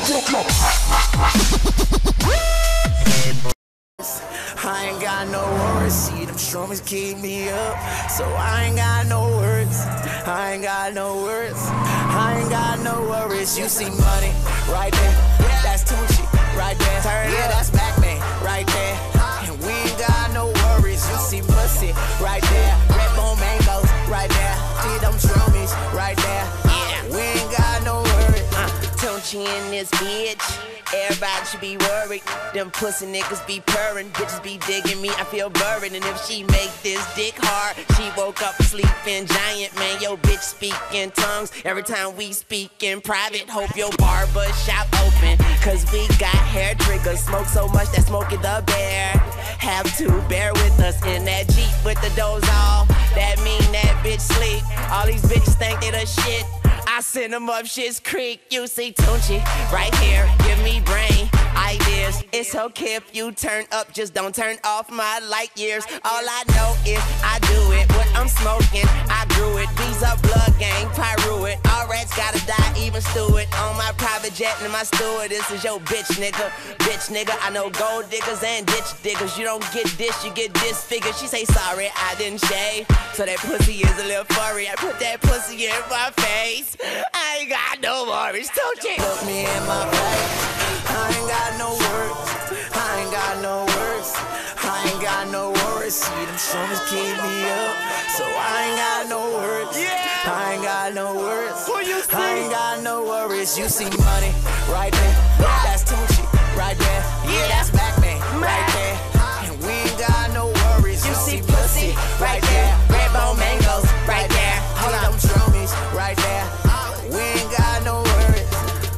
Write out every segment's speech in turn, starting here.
I ain't got no worries, see them strummers keep me up, so I ain't got no words, I ain't got no words, I ain't got no worries. You see money right there, yeah, that's Tunechi right there, yeah, that's Batman right there, and we ain't got no worries. You see pussy right there, red bone mangoes right there, see them drummies right there, yeah, we ain't got no worries. Tunechi in this bitch. Everybody should be worried. Them pussy niggas be purring. Bitches be digging me, I feel buried. And if she make this dick hard, she woke up sleeping giant. Man, yo bitch speak in tongues every time we speak in private. Hope your barber shop open, cause we got hair triggers. Smoke so much that Smokey the Bear have to bear with us in that Jeep with the doors off. That mean that bitch sleep. All these bitches think they the shit. I send them up Shit's Creek. You see Tunechi right here, give me brain ideas. It's okay if you turn up, just don't turn off my light years. All I know is I do it. What I'm smoking, I grew it. Bees up blood gang, pyro it. All rats gotta die, even Stewart. On my private jet and my steward. This is your bitch nigga. Bitch nigga, I know gold diggers and ditch diggers. You don't get this, you get disfigured. She say sorry, I didn't shave, so that pussy is a little furry. I put that pussy in my face. I ain't got no worries, Tunechi. Look me in my face. I ain't got no words. I ain't got no words. I ain't got no worries. See them strummers keep me up, so I ain't got no words. Yeah. I ain't got no words. Who you see? I ain't got no worries. You see money right there. That's Tunechi right there. Yeah, that's Batman right there. And we ain't got no worries. You see pussy right there. Red bone mangoes right there. Hold on, them drummies right there. We ain't got no worries.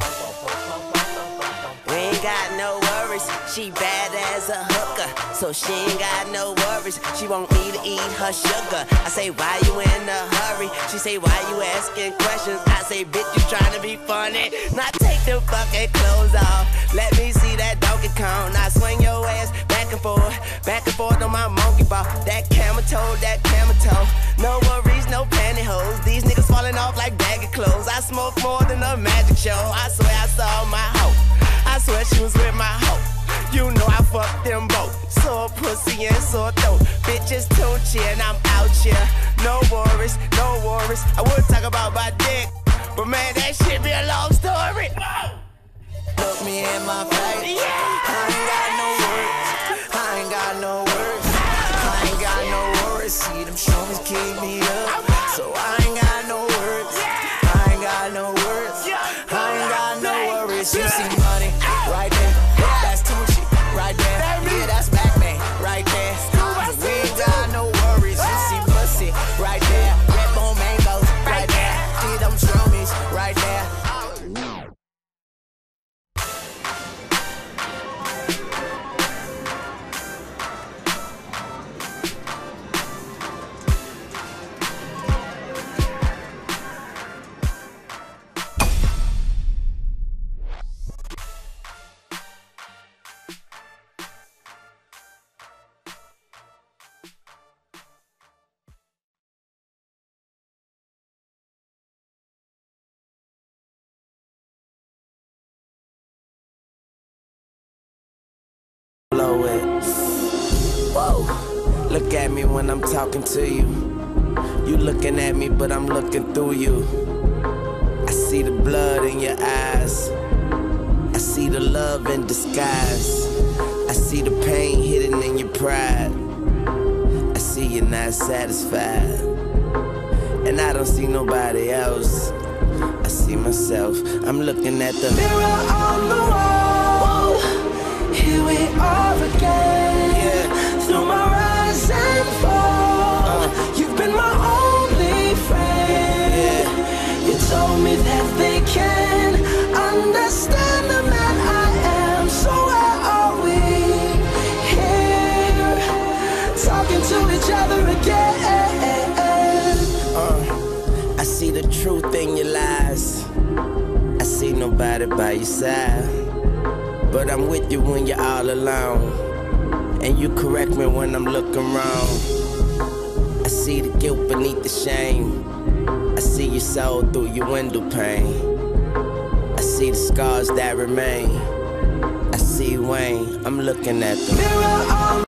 We ain't got no worries. She bad as a hooker, so she ain't got no worries. She want me to eat her sugar. I say, why you in a hurry? She say, why you asking questions? I say, bitch, you trying to be funny. Now take the fucking clothes off. Let me see that Donkey Kong. Now swing your ass back and forth on my monkey ball. That camel toe, that camel toe. No worries, no pantyhose. These niggas falling off like baggy clothes. I smoke more than a magic show. I swear I saw my hoe. I swear she was with my hoe. You know I fucked them both. Sore pussy and sore throat. Bitches Tunechi and I'm out here. No worries, no worries. I would talk about my dick, but man, that shit be a long story. Look me in my face. Yeah. I ain't got no words. I ain't got no words. I ain't got no worries. See them strummers keep me up, so I ain't got no words. I ain't got no words. I ain't got no worries. You see money right there. That's Tunechi right there. Yeah, that's Batman right there. We ain't got no worries. You see pussy right there. Red bone mangoes right there. See them drummies right there. Blow it. Whoa. Look at me when I'm talking to you. You looking at me, but I'm looking through you. I see the blood in your eyes. I see the love in disguise. I see the pain hidden in your pride. I see you're not satisfied. And I don't see nobody else. I see myself. I'm looking at the mirror on the wall. Here we are again, yeah. Through my rise and fall, you've been my only friend, yeah. You told me that they can understand the man I am. So where are we here, talking to each other again? I see the truth in your lies. I see nobody by your side, but I'm with you when you're all alone, and you correct me when I'm looking wrong. I see the guilt beneath the shame. I see your soul through your window pane. I see see the scars that remain. I see Wayne, I'm looking at the mirror.